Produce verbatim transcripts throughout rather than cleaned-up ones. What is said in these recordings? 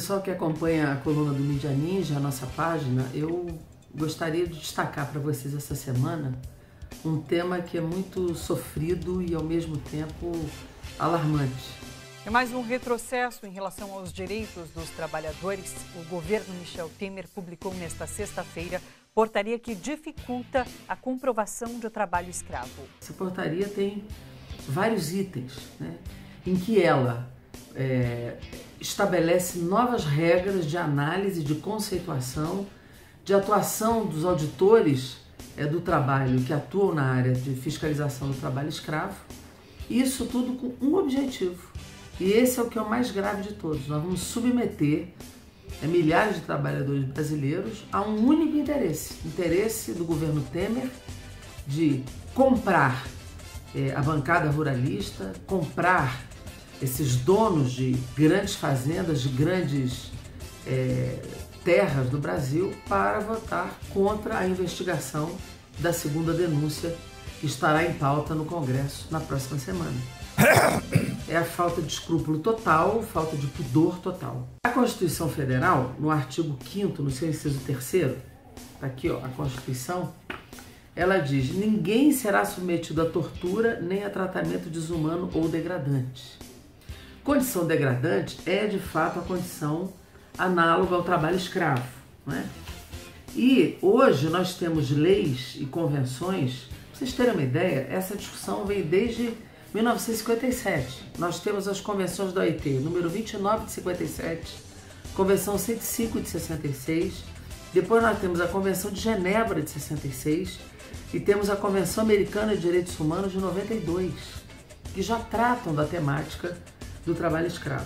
pessoal que acompanha a coluna do Mídia Ninja, a nossa página, eu gostaria de destacar para vocês essa semana um tema que é muito sofrido e ao mesmo tempo alarmante. É mais um retrocesso em relação aos direitos dos trabalhadores. O governo Michel Temer publicou nesta sexta-feira portaria que dificulta a comprovação de trabalho escravo. Essa portaria tem vários itens, né, em que ela é, estabelece novas regras de análise, de conceituação, de atuação dos auditores é, do trabalho que atuam na área de fiscalização do trabalho escravo. Isso tudo com um objetivo. E esse é o que é o mais grave de todos. Nós vamos submeter é, milhares de trabalhadores brasileiros a um único interesse. Interesse do governo Temer de comprar é, a bancada ruralista, comprar esses donos de grandes fazendas, de grandes é, terras do Brasil, para votar contra a investigação da segunda denúncia que estará em pauta no Congresso na próxima semana. É a falta de escrúpulo total, falta de pudor total. A Constituição Federal, no artigo quinto, no seu inciso terceiro, tá aqui ó, a Constituição, ela diz: ninguém será submetido a tortura nem a tratamento desumano ou degradante. Condição degradante é, de fato, a condição análoga ao trabalho escravo, não é? E hoje nós temos leis e convenções. Para vocês terem uma ideia, essa discussão vem desde mil novecentos e cinquenta e sete. Nós temos as convenções da O I T, número vinte e nove de cinquenta e sete, Convenção cento e cinco de sessenta e seis, depois nós temos a Convenção de Genebra de sessenta e seis e temos a Convenção Americana de Direitos Humanos de noventa e dois, que já tratam da temática do trabalho escravo.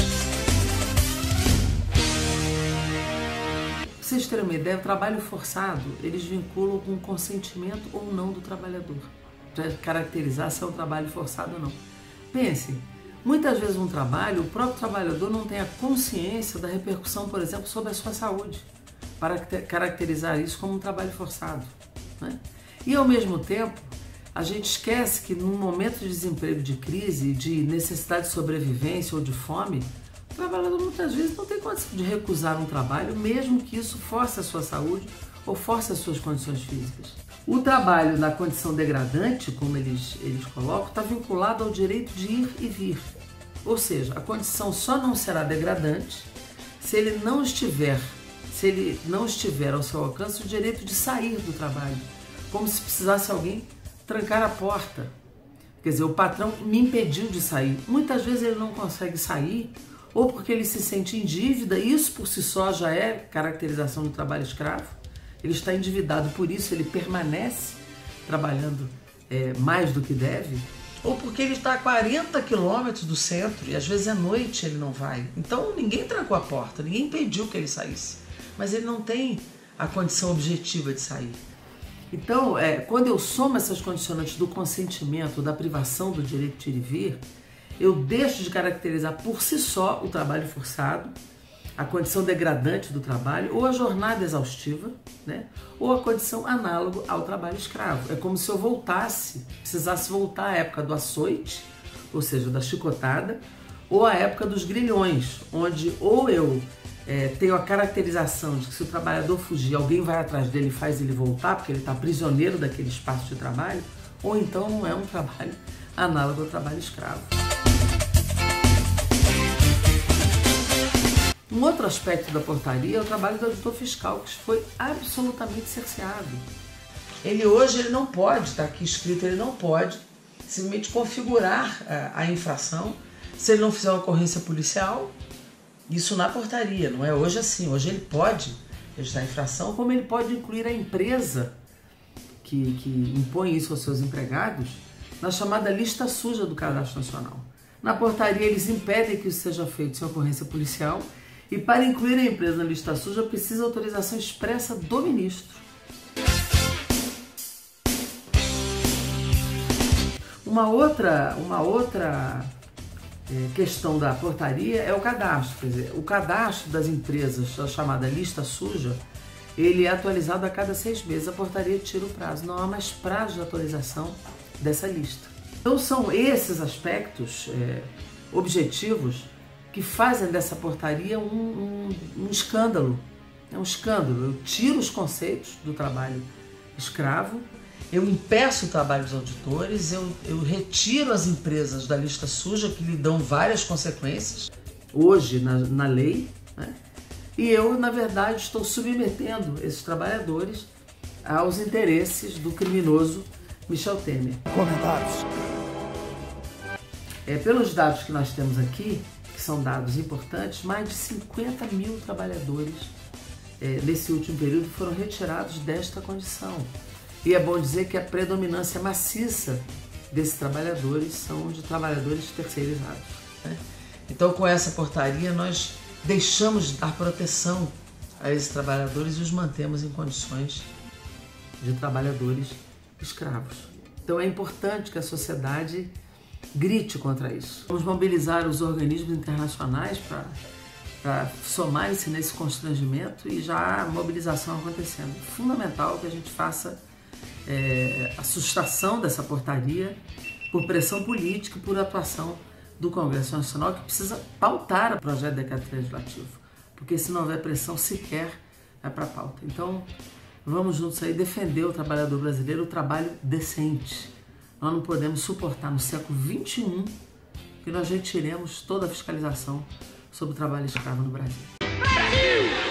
Para vocês terem uma ideia, o trabalho forçado, eles vinculam com o consentimento ou não do trabalhador, para caracterizar se é um trabalho forçado ou não. Pensem, muitas vezes um trabalho, o próprio trabalhador não tem a consciência da repercussão, por exemplo, sobre a sua saúde, para caracterizar isso como um trabalho forçado, né? E ao mesmo tempo, a gente esquece que num momento de desemprego, de crise, de necessidade de sobrevivência ou de fome, o trabalhador muitas vezes não tem condição de recusar um trabalho, mesmo que isso force a sua saúde ou force as suas condições físicas. O trabalho na condição degradante, como eles, eles colocam, está vinculado ao direito de ir e vir. Ou seja, a condição só não será degradante se ele não estiver, se ele não estiver ao seu alcance o direito de sair do trabalho, como se precisasse alguém trancar a porta. Quer dizer, o patrão me impediu de sair. Muitas vezes ele não consegue sair, ou porque ele se sente em dívida, isso por si só já é caracterização do trabalho escravo. Ele está endividado, por isso ele permanece trabalhando é, mais do que deve, ou porque ele está a quarenta quilômetros do centro e às vezes à noite ele não vai. Então ninguém trancou a porta, ninguém impediu que ele saísse, mas ele não tem a condição objetiva de sair. Então, é, quando eu somo essas condicionantes do consentimento, da privação do direito de ir e vir, eu deixo de caracterizar por si só o trabalho forçado, a condição degradante do trabalho, ou a jornada exaustiva, né? Ou a condição análoga ao trabalho escravo. É como se eu voltasse, precisasse voltar à época do açoite, ou seja, da chicotada, ou à época dos grilhões, onde ou eu é, tenho a caracterização de que se o trabalhador fugir, alguém vai atrás dele e faz ele voltar, porque ele está prisioneiro daquele espaço de trabalho, ou então não é um trabalho análogo ao trabalho escravo. Um outro aspecto da portaria é o trabalho do auditor fiscal, que foi absolutamente cerceado. Ele hoje ele não pode, está aqui escrito, ele não pode simplesmente configurar a, a infração se ele não fizer uma ocorrência policial, isso na portaria, não é hoje assim. Hoje ele pode registrar a infração, como ele pode incluir a empresa que, que impõe isso aos seus empregados na chamada lista suja do Cadastro Nacional. Na portaria eles impedem que isso seja feito sem ocorrência policial, e para incluir a empresa na lista suja precisa autorização expressa do ministro. Uma outra, uma outra é, questão da portaria é o cadastro. Quer dizer, o cadastro das empresas, a chamada lista suja, ele é atualizado a cada seis meses. A portaria tira o prazo, não há mais prazo de atualização dessa lista. Então são esses aspectos é, objetivos que fazem dessa portaria um, um, um escândalo. É um escândalo. Eu tiro os conceitos do trabalho escravo, eu impeço o trabalho dos auditores, eu, eu retiro as empresas da lista suja, que lhe dão várias consequências, hoje na, na lei, né? E eu, na verdade, estou submetendo esses trabalhadores aos interesses do criminoso Michel Temer. Comentários. É, pelos dados que nós temos aqui, que são dados importantes, mais de cinquenta mil trabalhadores é, nesse último período foram retirados desta condição. E é bom dizer que a predominância maciça desses trabalhadores são de trabalhadores terceirizados, né? Então, com essa portaria, nós deixamos de dar proteção a esses trabalhadores e os mantemos em condições de trabalhadores escravos. Então, é importante que a sociedade grite contra isso. Vamos mobilizar os organismos internacionais para para somarem-se nesse constrangimento, e já há mobilização acontecendo. É fundamental que a gente faça é, a sustação dessa portaria por pressão política e por atuação do Congresso Nacional, que precisa pautar o projeto de decreto legislativo, porque se não houver pressão sequer é para pauta. Então, vamos juntos aí defender o trabalhador brasileiro, o trabalho decente. Nós não podemos suportar no século vinte e um que nós retiremos toda a fiscalização sobre o trabalho escravo no Brasil. Brasil!